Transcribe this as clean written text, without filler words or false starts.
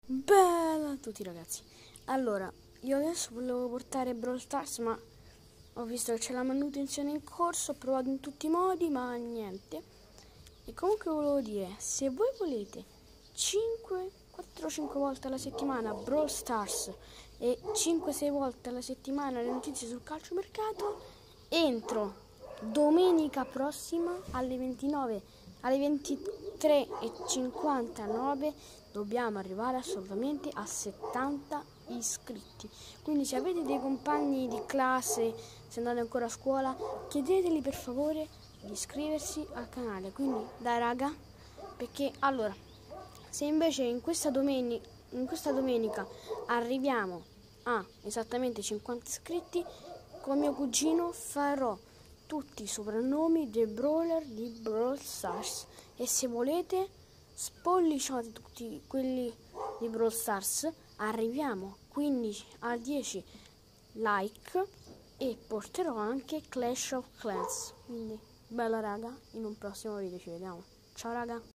Bella a tutti ragazzi. Allora, io adesso volevo portare Brawl Stars, ma ho visto che c'è la manutenzione in corso, ho provato in tutti i modi, ma niente. E comunque volevo dire, se voi volete 4-5 volte alla settimana Brawl Stars e 5-6 volte alla settimana le notizie sul calciomercato, entro domenica prossima alle 29, alle 23:59 dobbiamo arrivare assolutamente a 70 iscritti. Quindi se avete dei compagni di classe, se andate ancora a scuola, chiedeteli per favore di iscriversi al canale. Quindi dai raga, perché allora, se invece in questa domenica arriviamo a esattamente 50 iscritti, con mio cugino farò tutti i soprannomi dei brawler di Brawl Stars, e se volete spolliciate tutti quelli di Brawl Stars, arriviamo 15 a 10 like e porterò anche Clash of Clans. Quindi bella raga, in un prossimo video ci vediamo. Ciao raga.